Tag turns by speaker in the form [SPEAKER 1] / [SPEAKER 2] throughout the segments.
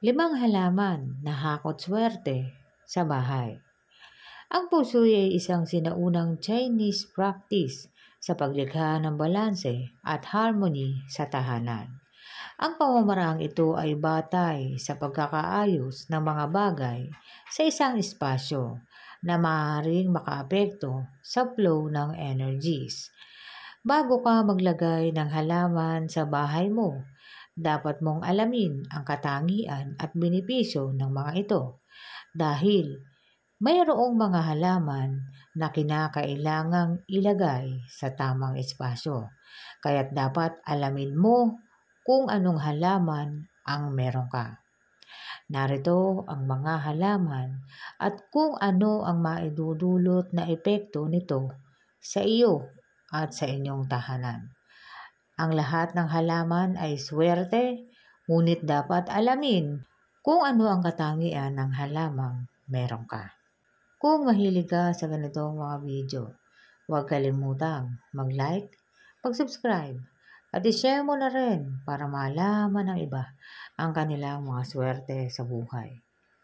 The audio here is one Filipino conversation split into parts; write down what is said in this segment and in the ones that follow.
[SPEAKER 1] Limang halaman na hakot swerte sa bahay. Ang pusoy ay isang sinaunang Chinese practice sa paglikha ng balanse at harmony sa tahanan. Ang pamamaraang ito ay batay sa pagkakaayos ng mga bagay sa isang espasyo na maaaring makaapekto sa flow ng energies. Bago ka maglagay ng halaman sa bahay mo, dapat mong alamin ang katangian at benepisyo ng mga ito dahil mayroong mga halaman na kinakailangang ilagay sa tamang espasyo. Kaya't dapat alamin mo kung anong halaman ang meron ka. Narito ang mga halaman at kung ano ang maidudulot na epekto nito sa iyo at sa inyong tahanan. Ang lahat ng halaman ay swerte, ngunit dapat alamin kung ano ang katangian ng halamang meron ka. Kung mahilig ka sa ganitong mga video, huwag kalimutang mag-like, mag-subscribe, at i-share mo na rin para malaman ng iba ang kanilang mga swerte sa buhay.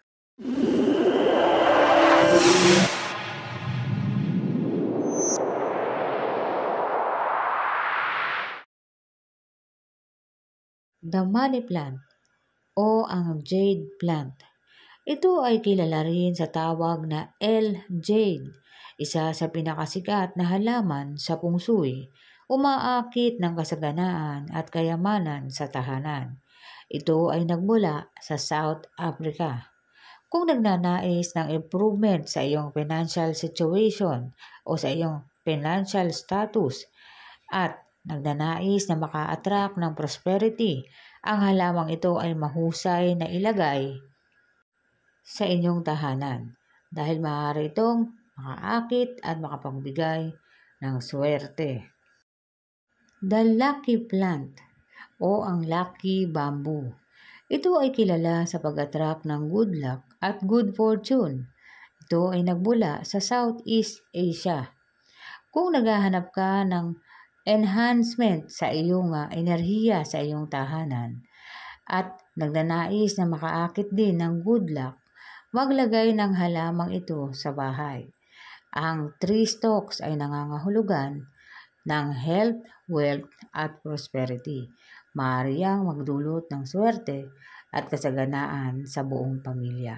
[SPEAKER 1] The money plant o ang jade plant. Ito ay kilala rin sa tawag na L-jade, isa sa pinakasikat na halaman sa feng shui, umaakit ng kasaganaan at kayamanan sa tahanan. Ito ay nagmula sa South Africa. Kung nagnanais ng improvement sa iyong financial situation o sa iyong financial status at nagnanais na maka-attract ng prosperity, ang halamang ito ay mahusay na ilagay sa inyong tahanan dahil maaari itong makaakit at makapagbigay ng swerte. The lucky plant o ang lucky bamboo. Ito ay kilala sa pag-attract ng good luck at good fortune. Ito ay nagmula sa Southeast Asia. Kung naghahanap ka ng enhancement sa iyong enerhiya sa iyong tahanan at nagnanais na makaakit din ng good luck, maglagay ng halamang ito sa bahay. Ang tree stalks ay nangangahulugan ng health, wealth at prosperity. Maaari yang magdulot ng swerte at kasaganaan sa buong pamilya.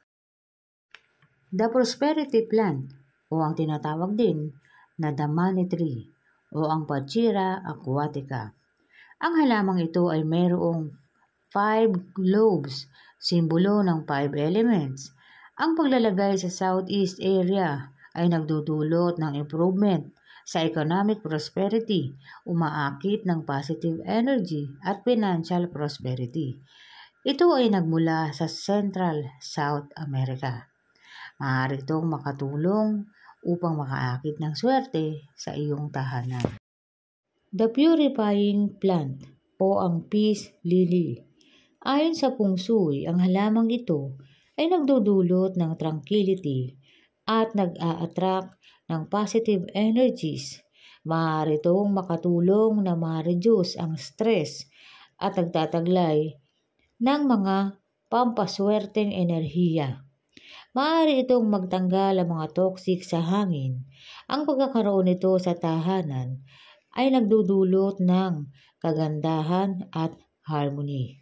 [SPEAKER 1] The prosperity plant o ang tinatawag din na the money tree o ang Pachira aquatica. Ang halamang ito ay mayroong 5 globes, simbolo ng 5 elements. Ang paglalagay sa Southeast area ay nagdudulot ng improvement sa economic prosperity, umaakit ng positive energy at financial prosperity. Ito ay nagmula sa Central South America. Maaari itong makatulong upang makaakit ng swerte sa iyong tahanan. The purifying plant o ang peace lily. Ayon sa feng shui, ang halamang ito ay nagdudulot ng tranquility at nag-a-attract ng positive energies. Maaari itong makatulong na ma-reduce ang stress at nagtataglay ng mga pampaswerteng enerhiya. Maaari itong magtanggal ang mga toxic sa hangin. Ang pagkakaroon nito sa tahanan ay nagdudulot ng kagandahan at harmony.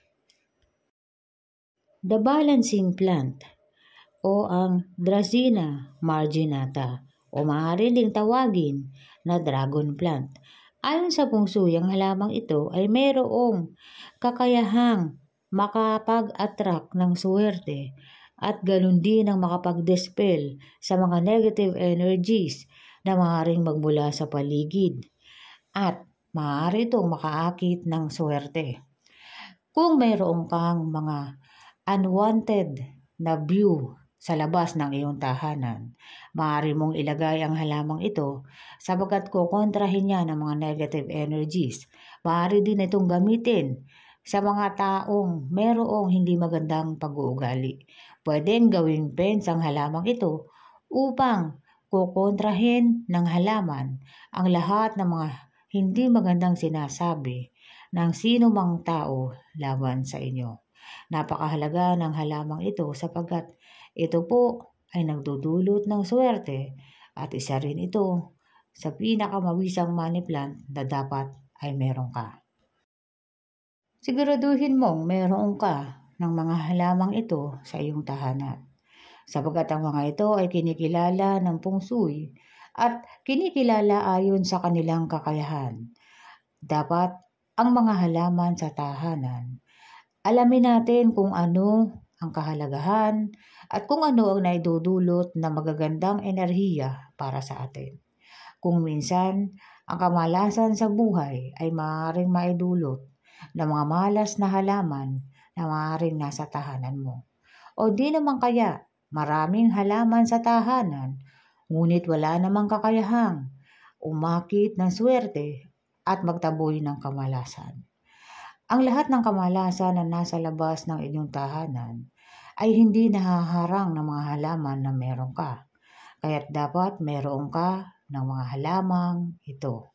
[SPEAKER 1] The balancing plant o ang Dracaena marginata o maaari ding tawagin na dragon plant. Ayon sa feng shui, ang halamang ito ay mayroong kakayahang makapag-attract ng swerte at ganun din ang makapag-dispel sa mga negative energies na maaaring magmula sa paligid at maaari itong makaakit ng swerte. Kung mayroong kang mga unwanted na view sa labas ng iyong tahanan, maaari mong ilagay ang halamang ito sapagkat kukontrahin niya ng mga negative energies. Maaari din itong gamitin sa mga taong mayroong hindi magandang pag-uugali. Pwedeng gawing fence ang halamang ito upang kukontrahin ng halaman ang lahat ng mga hindi magandang sinasabi ng sino mang tao laban sa inyo. Napakahalaga ng halamang ito sapagkat ito po ay nagdudulot ng swerte at isa rin ito sa pinakamabisang money plant na dapat ay meron ka. Siguraduhin mong meron ka ng mga halamang ito sa iyong tahanan, sapagkat ang mga ito ay kinikilala ng Feng Shui at kinikilala ayon sa kanilang kakayahan. Dapat ang mga halaman sa tahanan, alamin natin kung ano ang kahalagahan at kung ano ang naidudulot na magagandang enerhiya para sa atin. Kung minsan, ang kamalasan sa buhay ay maaaring maidulot ng mga malas na halaman na maaaring nasa tahanan mo. O di naman kaya, maraming halaman sa tahanan, ngunit wala namang kakayahang umakit ng swerte at magtaboy ng kamalasan. Ang lahat ng kamalasan na nasa labas ng inyong tahanan ay hindi nahaharang ng mga halaman na meron ka. Kaya't dapat meron ka ng mga halamang ito.